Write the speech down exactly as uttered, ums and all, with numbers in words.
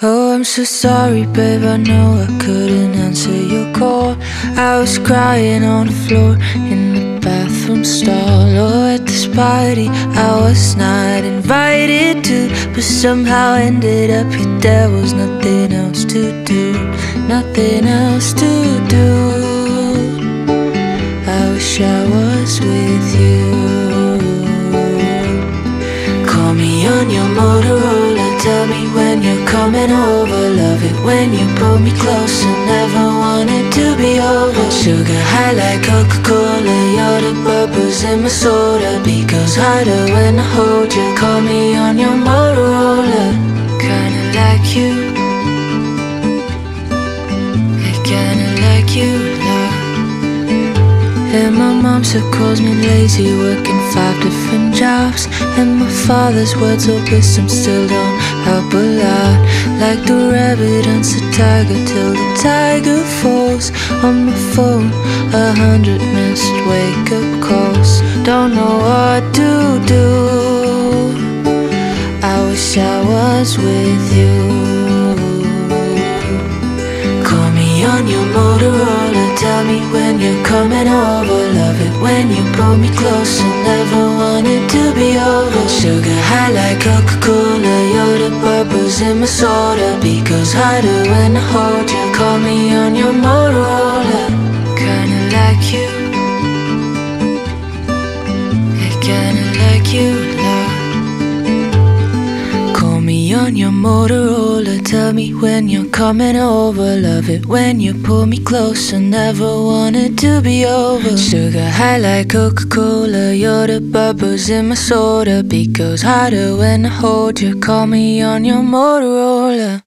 Oh, I'm so sorry, babe, I know I couldn't answer your call. I was crying on the floor in the bathroom stall. Oh, at this party I was not invited to, but somehow ended up here. There was nothing else to do, nothing else to do. I wish I was with you. Call me on your Motorola, tell me when you're coming over. Love it when you pull me closer, never want it to be over. Sugar high like Coca-Cola, you're the bubbles in my soda. Beat goes harder when I hold you. Call me on your Motorola. Kinda like you, I kinda like you, love. And my mom still calls me lazy, working five different jobs. And my father's words of wisdom still don't help a lot. Like the rabbit hunts the tiger till the tiger falls. On my phone, a hundred missed wake-up calls. Don't know what to do, I wish I was with you. Call me on your Motorola, tell me when you're coming over. Love it when you pull me closer, never want it to be over. Sugar high like Coca-Cola, you're the bubbles in my soda. Beat goes harder when I hold you. Call me on your Motorola. Kinda like you, I kinda like you, love. Call me on your Motorola, tell me when you're coming over. Love it when you pull me closer, never want it to be over. Sugar high like Coca-Cola, you're the bubbles in my soda. Beat goes harder when I hold you. Call me on your Motorola.